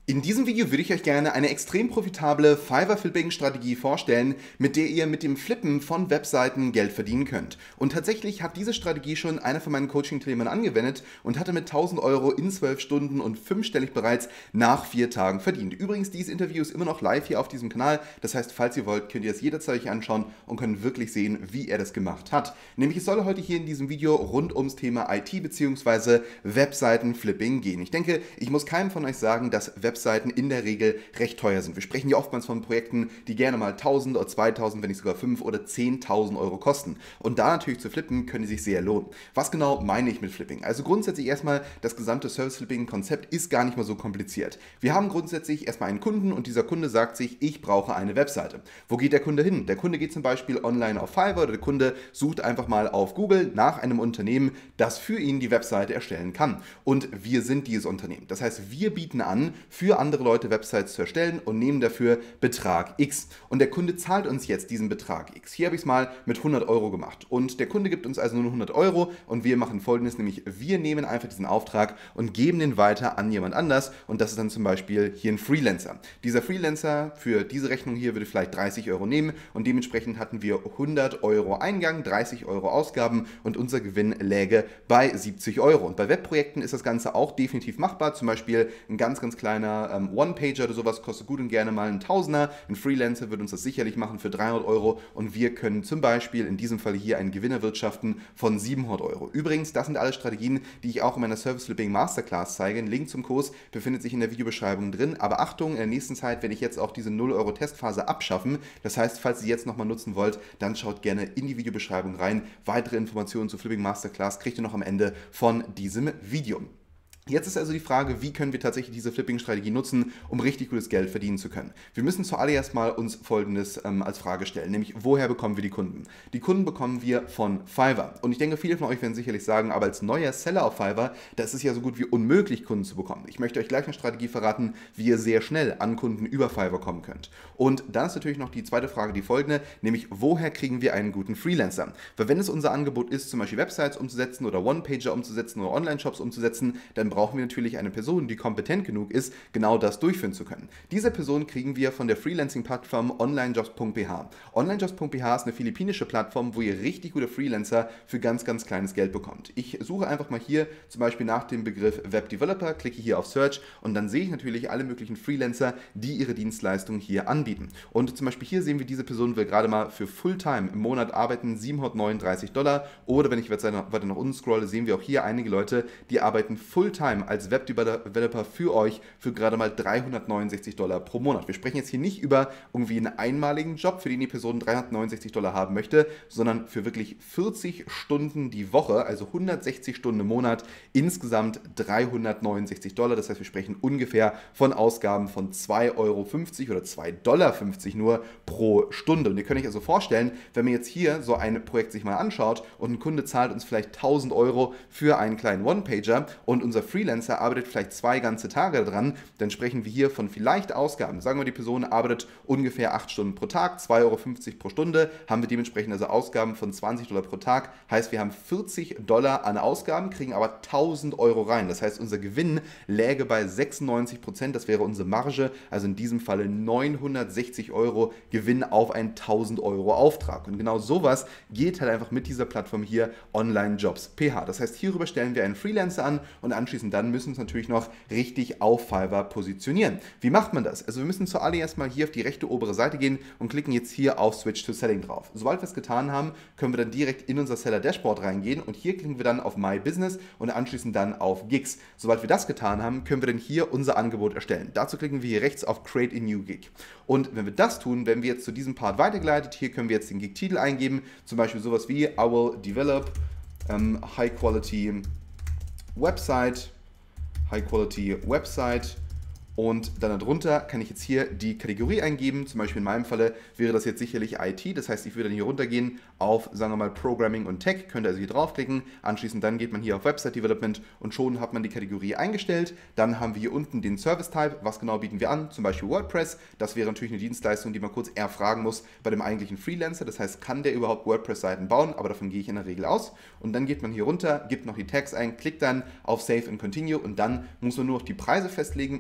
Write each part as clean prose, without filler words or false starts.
In diesem Video würde ich euch gerne eine extrem profitable Fiverr-Flipping-Strategie vorstellen, mit der ihr mit dem Flippen von Webseiten Geld verdienen könnt. Und tatsächlich hat diese Strategie schon einer von meinen Coaching-Teilnehmern angewendet und hatte mit 1000 Euro in 12 Stunden und fünfstellig bereits nach 4 Tagen verdient. Übrigens, dieses Interview ist immer noch live hier auf diesem Kanal. Das heißt, falls ihr wollt, könnt ihr es jederzeit euch anschauen und könnt wirklich sehen, wie er das gemacht hat. Nämlich es soll heute hier in diesem Video rund ums Thema IT bzw. Webseiten-Flipping gehen. Ich denke, ich muss keinem von euch sagen, dass Webseiten in der Regel recht teuer sind. Wir sprechen ja oftmals von Projekten, die gerne mal 1000 oder 2000, wenn nicht sogar 5 oder 10.000 Euro kosten. Und da natürlich zu flippen, können die sich sehr lohnen. Was genau meine ich mit Flipping? Also grundsätzlich erstmal, das gesamte Service-Flipping-Konzept ist gar nicht mal so kompliziert. Wir haben grundsätzlich erstmal einen Kunden und dieser Kunde sagt sich, ich brauche eine Webseite. Wo geht der Kunde hin? Der Kunde geht zum Beispiel online auf Fiverr oder der Kunde sucht einfach mal auf Google nach einem Unternehmen, das für ihn die Webseite erstellen kann. Und wir sind dieses Unternehmen. Das heißt, wir bieten an, für andere Leute Websites zu erstellen und nehmen dafür Betrag X. Und der Kunde zahlt uns jetzt diesen Betrag X. Hier habe ich es mal mit 100 Euro gemacht. Und der Kunde gibt uns also nur 100 Euro und wir machen Folgendes, nämlich wir nehmen einfach diesen Auftrag und geben den weiter an jemand anders und das ist dann zum Beispiel hier ein Freelancer. Dieser Freelancer für diese Rechnung hier würde vielleicht 30 Euro nehmen und dementsprechend hatten wir 100 Euro Eingang, 30 Euro Ausgaben und unser Gewinn läge bei 70 Euro. Und bei Webprojekten ist das Ganze auch definitiv machbar. Zum Beispiel ein ganz kleiner One-Pager oder sowas kostet gut und gerne mal einen Tausender. Ein Freelancer würde uns das sicherlich machen für 300 Euro und wir können zum Beispiel in diesem Fall hier einen Gewinn erwirtschaften von 700 Euro. Übrigens, das sind alle Strategien, die ich auch in meiner Service Flipping Masterclass zeige. Ein Link zum Kurs befindet sich in der Videobeschreibung drin. Aber Achtung, in der nächsten Zeit werde ich jetzt auch diese 0 Euro Testphase abschaffen. Das heißt, falls ihr jetzt nochmal nutzen wollt, dann schaut gerne in die Videobeschreibung rein. Weitere Informationen zur Flipping Masterclass kriegt ihr noch am Ende von diesem Video. Jetzt ist also die Frage, wie können wir tatsächlich diese Flipping-Strategie nutzen, um richtig gutes Geld verdienen zu können. Wir müssen zuallererst mal uns Folgendes als Frage stellen, nämlich woher bekommen wir die Kunden? Die Kunden bekommen wir von Fiverr. Und ich denke, viele von euch werden sicherlich sagen, aber als neuer Seller auf Fiverr, da ist es ja so gut wie unmöglich, Kunden zu bekommen. Ich möchte euch gleich eine Strategie verraten, wie ihr sehr schnell an Kunden über Fiverr kommen könnt. Und dann ist natürlich noch die zweite Frage die folgende, nämlich woher kriegen wir einen guten Freelancer? Weil wenn es unser Angebot ist, zum Beispiel Websites umzusetzen oder One-Pager umzusetzen oder Online-Shops umzusetzen, dann brauchen wir natürlich eine Person, die kompetent genug ist, genau das durchführen zu können. Diese Person kriegen wir von der Freelancing-Plattform onlinejobs.ph. Onlinejobs.ph ist eine philippinische Plattform, wo ihr richtig gute Freelancer für ganz kleines Geld bekommt. Ich suche einfach mal hier zum Beispiel nach dem Begriff Web-Developer, klicke hier auf Search und dann sehe ich natürlich alle möglichen Freelancer, die ihre Dienstleistungen hier anbieten. Und zum Beispiel hier sehen wir, diese Person will gerade mal für Fulltime im Monat arbeiten, 739 $. Oder wenn ich weiter nach unten scrolle, sehen wir auch hier einige Leute, die arbeiten Fulltime als Webdeveloper für euch für gerade mal 369 $ pro Monat. Wir sprechen jetzt hier nicht über irgendwie einen einmaligen Job, für den die Person 369 $ haben möchte, sondern für wirklich 40 Stunden die Woche, also 160 Stunden im Monat, insgesamt 369 $. Das heißt, wir sprechen ungefähr von Ausgaben von 2,50 Euro oder 2,50 $ nur pro Stunde. Und ihr könnt euch also vorstellen, wenn man jetzt hier so ein Projekt sich mal anschaut und ein Kunde zahlt uns vielleicht 1000 Euro für einen kleinen One-Pager und unser Freelancer arbeitet vielleicht 2 ganze Tage daran, dann sprechen wir hier von vielleicht Ausgaben. Sagen wir, die Person arbeitet ungefähr 8 Stunden pro Tag, 2,50 Euro pro Stunde, haben wir dementsprechend also Ausgaben von 20 $ pro Tag. Heißt, wir haben 40 $ an Ausgaben, kriegen aber 1000 Euro rein. Das heißt, unser Gewinn läge bei 96%, das wäre unsere Marge, also in diesem Falle 960 Euro Gewinn auf einen 1000 Euro Auftrag. Und genau sowas geht halt einfach mit dieser Plattform hier onlinejobs.ph. Das heißt, hierüber stellen wir einen Freelancer an und anschließend dann müssen wir uns natürlich noch richtig auf Fiverr positionieren. Wie macht man das? Also wir müssen zuallererst mal hier auf die rechte obere Seite gehen und klicken jetzt hier auf Switch to Selling drauf. Sobald wir es getan haben, können wir dann direkt in unser Seller Dashboard reingehen und hier klicken wir dann auf My Business und anschließend dann auf Gigs. Sobald wir das getan haben, können wir dann hier unser Angebot erstellen. Dazu klicken wir hier rechts auf Create a New Gig. Und wenn wir das tun, werden wir jetzt zu diesem Part weitergeleitet. Hier können wir jetzt den Gig-Titel eingeben, zum Beispiel sowas wie I will develop High Quality Website und dann darunter kann ich jetzt hier die Kategorie eingeben, zum Beispiel in meinem Falle wäre das jetzt sicherlich IT, das heißt, ich würde dann hier runtergehen auf, sagen wir mal, Programming und Tech, könnt ihr also hier draufklicken, anschließend dann geht man hier auf Website Development und schon hat man die Kategorie eingestellt, dann haben wir hier unten den Service Type, was genau bieten wir an, zum Beispiel WordPress, das wäre natürlich eine Dienstleistung, die man kurz erfragen muss bei dem eigentlichen Freelancer, das heißt, kann der überhaupt WordPress-Seiten bauen, aber davon gehe ich in der Regel aus und dann geht man hier runter, gibt noch die Tags ein, klickt dann auf Save and Continue und dann muss man nur noch die Preise festlegen, muss eine Beschreibung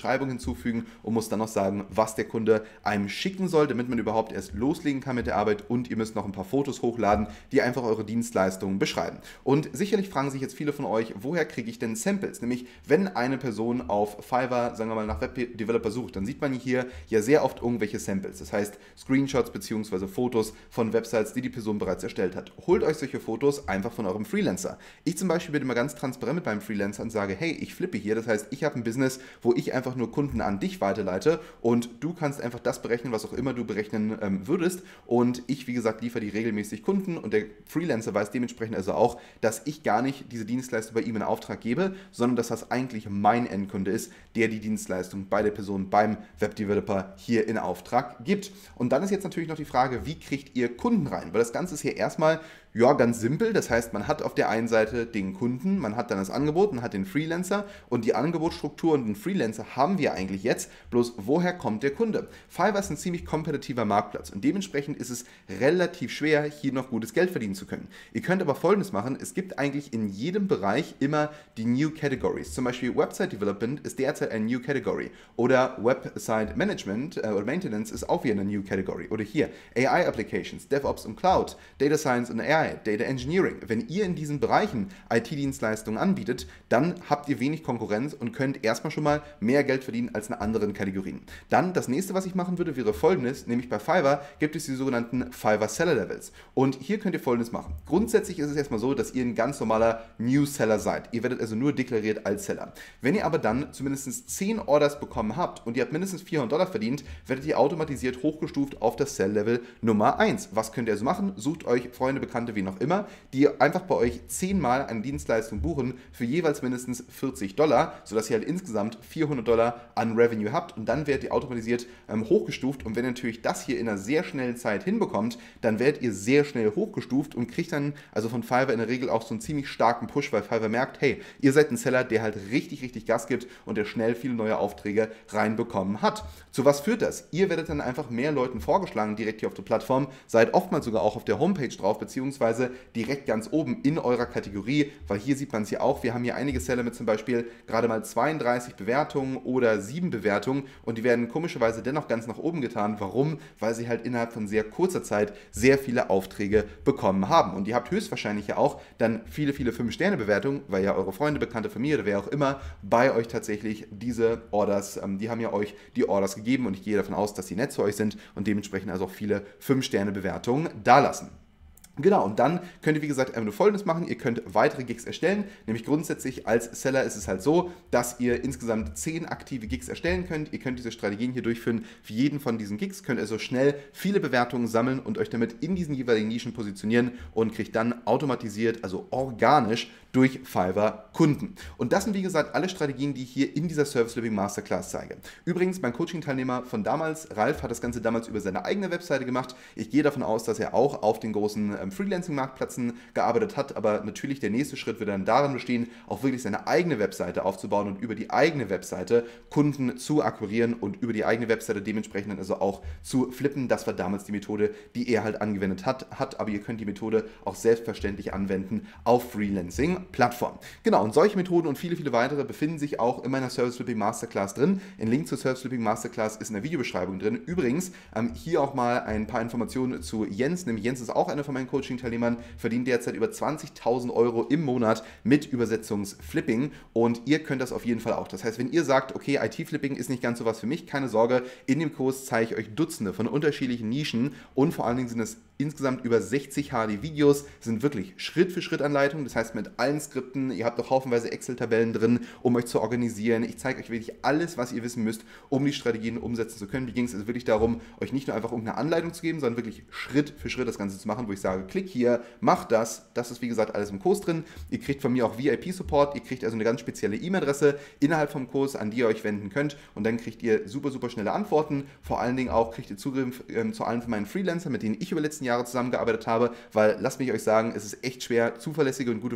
Beschreibung hinzufügen und muss dann noch sagen, was der Kunde einem schicken soll, damit man überhaupt erst loslegen kann mit der Arbeit, und ihr müsst noch ein paar Fotos hochladen, die einfach eure Dienstleistungen beschreiben. Und sicherlich fragen sich jetzt viele von euch, woher kriege ich denn Samples? Nämlich, wenn eine Person auf Fiverr, sagen wir mal, nach Webdeveloper sucht, dann sieht man hier ja sehr oft irgendwelche Samples, das heißt Screenshots bzw. Fotos von Websites, die die Person bereits erstellt hat. Holt euch solche Fotos einfach von eurem Freelancer. Ich zum Beispiel bin immer ganz transparent mit meinem Freelancer und sage, hey, ich flippe hier, das heißt, ich habe ein Business, wo ich einfach nur Kunden an dich weiterleite und du kannst einfach das berechnen, was auch immer du berechnen würdest, und ich, wie gesagt, liefere die regelmäßig Kunden, und der Freelancer weiß dementsprechend also auch, dass ich gar nicht diese Dienstleistung bei ihm in Auftrag gebe, sondern dass das eigentlich mein Endkunde ist, der die Dienstleistung bei der Person, beim Webdeveloper hier in Auftrag gibt. Und dann ist jetzt natürlich noch die Frage, wie kriegt ihr Kunden rein? Weil das Ganze ist hier erstmal ganz simpel. Das heißt, man hat auf der einen Seite den Kunden, man hat dann das Angebot, man hat den Freelancer, und die Angebotsstruktur und den Freelancer haben wir eigentlich jetzt. Bloß, woher kommt der Kunde? Fiverr ist ein ziemlich kompetitiver Marktplatz und dementsprechend ist es relativ schwer, hier noch gutes Geld verdienen zu können. Ihr könnt aber Folgendes machen: Es gibt eigentlich in jedem Bereich immer die New Categories. Zum Beispiel Website Development ist derzeit eine New Category, oder Website Management oder Maintenance ist auch wieder eine New Category, oder hier AI Applications, DevOps und Cloud, Data Science und AI, Data Engineering. Wenn ihr in diesen Bereichen IT-Dienstleistungen anbietet, dann habt ihr wenig Konkurrenz und könnt erstmal schon mal mehr Geld verdienen als in anderen Kategorien. Dann das nächste, was ich machen würde, wäre Folgendes, nämlich bei Fiverr gibt es die sogenannten Fiverr Seller Levels. Und hier könnt ihr Folgendes machen. Grundsätzlich ist es erstmal so, dass ihr ein ganz normaler New Seller seid. Ihr werdet also nur deklariert als Seller. Wenn ihr aber dann zumindest 10 Orders bekommen habt und ihr habt mindestens $400 verdient, werdet ihr automatisiert hochgestuft auf das Sell-Level Nummer 1. Was könnt ihr also machen? Sucht euch Freunde, Bekannte, wie noch immer, die einfach bei euch 10-mal eine Dienstleistung buchen für jeweils mindestens $40, sodass ihr halt insgesamt $400 an Revenue habt, und dann werdet ihr automatisiert hochgestuft, und wenn ihr natürlich das hier in einer sehr schnellen Zeit hinbekommt, dann werdet ihr sehr schnell hochgestuft und kriegt dann also von Fiverr in der Regel auch so einen ziemlich starken Push, weil Fiverr merkt, hey, ihr seid ein Seller, der halt richtig, richtig Gas gibt und der schnell viele neue Aufträge reinbekommen hat. Zu was führt das? Ihr werdet dann einfach mehr Leuten vorgeschlagen direkt hier auf der Plattform, seid oftmals sogar auch auf der Homepage drauf, beziehungsweise direkt ganz oben in eurer Kategorie, weil hier sieht man es ja auch, wir haben hier einige Seller mit zum Beispiel gerade mal 32 Bewertungen oder 7 Bewertungen, und die werden komischerweise dennoch ganz nach oben getan. Warum? Weil sie halt innerhalb von sehr kurzer Zeit sehr viele Aufträge bekommen haben, und ihr habt höchstwahrscheinlich ja auch dann viele, viele 5-Sterne-Bewertungen, weil ja eure Freunde, Bekannte, Familie oder wer auch immer bei euch tatsächlich diese Orders, die haben ja euch die Orders gegeben, und ich gehe davon aus, dass sie nett zu euch sind und dementsprechend also auch viele 5-Sterne-Bewertungen dalassen. Genau, und dann könnt ihr, wie gesagt, einfach nur Folgendes machen: Ihr könnt weitere Gigs erstellen, nämlich grundsätzlich als Seller ist es halt so, dass ihr insgesamt 10 aktive Gigs erstellen könnt. Ihr könnt diese Strategien hier durchführen für jeden von diesen Gigs, könnt also schnell viele Bewertungen sammeln und euch damit in diesen jeweiligen Nischen positionieren und kriegt dann automatisiert, also organisch, durch Fiverr Kunden. Und das sind, wie gesagt, alle Strategien, die ich hier in dieser Service Living Masterclass zeige. Übrigens, mein Coaching-Teilnehmer von damals, Ralf, hat das Ganze damals über seine eigene Webseite gemacht. Ich gehe davon aus, dass er auch auf den großen Freelancing-Marktplätzen gearbeitet hat, aber natürlich der nächste Schritt wird dann darin bestehen, auch wirklich seine eigene Webseite aufzubauen und über die eigene Webseite Kunden zu akquirieren und über die eigene Webseite dementsprechend dann also auch zu flippen. Das war damals die Methode, die er halt angewendet hat, aber ihr könnt die Methode auch selbstverständlich anwenden auf Freelancing-Plattformen. Genau, und solche Methoden und viele, viele weitere befinden sich auch in meiner Service Flipping Masterclass drin. Ein Link zur Service Flipping Masterclass ist in der Videobeschreibung drin. Übrigens, hier auch mal ein paar Informationen zu Jens, nämlich Jens ist auch einer von meinen Coaching-Teilnehmern, verdient derzeit über 20.000 € im Monat mit Übersetzungsflipping, und ihr könnt das auf jeden Fall auch. Das heißt, wenn ihr sagt, okay, IT-Flipping ist nicht ganz so was für mich, keine Sorge, in dem Kurs zeige ich euch Dutzende von unterschiedlichen Nischen, und vor allen Dingen sind es insgesamt über 60 HD-Videos, sind wirklich Schritt-für-Schritt-Anleitungen, das heißt mit allen Skripten, ihr habt auch haufenweise Excel-Tabellen drin, um euch zu organisieren. Ich zeige euch wirklich alles, was ihr wissen müsst, um die Strategien umsetzen zu können. Mir ging es also wirklich darum, euch nicht nur einfach irgendeine Anleitung zu geben, sondern wirklich Schritt für Schritt das Ganze zu machen, wo ich sage, klick hier, mach das. Das ist, wie gesagt, alles im Kurs drin. Ihr kriegt von mir auch VIP-Support, ihr kriegt also eine ganz spezielle E-Mail-Adresse innerhalb vom Kurs, an die ihr euch wenden könnt, und dann kriegt ihr super, super schnelle Antworten. Vor allen Dingen auch kriegt ihr Zugriff zu allen von meinen Freelancern, mit denen ich über die letzten Jahre zusammengearbeitet habe, weil, lasst mich euch sagen, es ist echt schwer, zuverlässige und gute Freelancer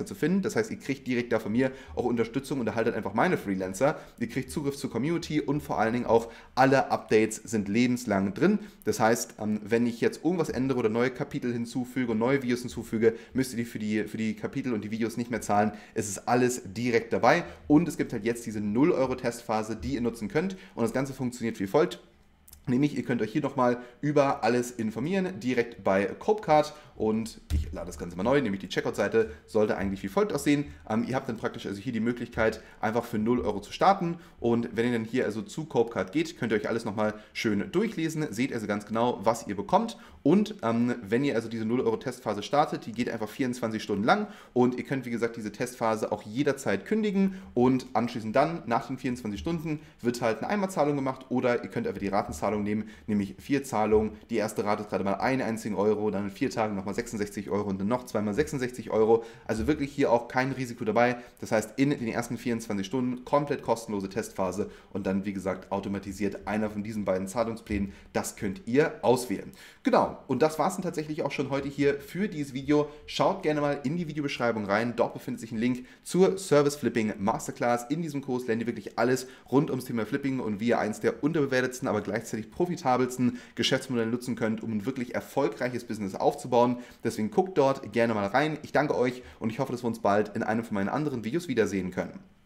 zu finden. Das heißt, ihr kriegt direkt da von mir auch Unterstützung und erhaltet einfach meine Freelancer. Ihr kriegt Zugriff zur Community und vor allen Dingen auch alle Updates sind lebenslang drin. Das heißt, wenn ich jetzt irgendwas ändere oder neue Kapitel hinzufüge und neue Videos hinzufüge, müsst ihr für die Kapitel und die Videos nicht mehr zahlen. Es ist alles direkt dabei und es gibt halt jetzt diese 0 Euro Testphase, die ihr nutzen könnt und das Ganze funktioniert wie folgt. Nämlich, ihr könnt euch hier nochmal über alles informieren, direkt bei Copecard und ich lade das Ganze mal neu, nämlich die Checkout-Seite sollte eigentlich wie folgt aussehen. Ihr habt dann praktisch also hier die Möglichkeit, einfach für 0 Euro zu starten und wenn ihr dann hier also zu Copecard geht, könnt ihr euch alles nochmal schön durchlesen, seht also ganz genau, was ihr bekommt und wenn ihr also diese 0 Euro Testphase startet, die geht einfach 24 Stunden lang und ihr könnt wie gesagt diese Testphase auch jederzeit kündigen und anschließend dann, nach den 24 Stunden, wird halt eine Einmalzahlung gemacht oder ihr könnt einfach die Ratenzahlung nehmen, nämlich 4 Zahlungen. Die erste Rate ist gerade mal 1 einzigen Euro, dann in 4 Tagen nochmal 66 Euro und dann noch zweimal 66 Euro. Also wirklich hier auch kein Risiko dabei. Das heißt, in den ersten 24 Stunden komplett kostenlose Testphase und dann, wie gesagt, automatisiert einer von diesen beiden Zahlungsplänen. Das könnt ihr auswählen. Genau, und das war es dann tatsächlich auch schon heute hier für dieses Video. Schaut gerne mal in die Videobeschreibung rein. Dort befindet sich ein Link zur Service Flipping Masterclass. In diesem Kurs lernt ihr wirklich alles rund ums Thema Flipping und wie ihr eins der unterbewertetsten, aber gleichzeitig profitabelsten Geschäftsmodelle nutzen könnt, um ein wirklich erfolgreiches Business aufzubauen. Deswegen guckt dort gerne mal rein. Ich danke euch und ich hoffe, dass wir uns bald in einem von meinen anderen Videos wiedersehen können.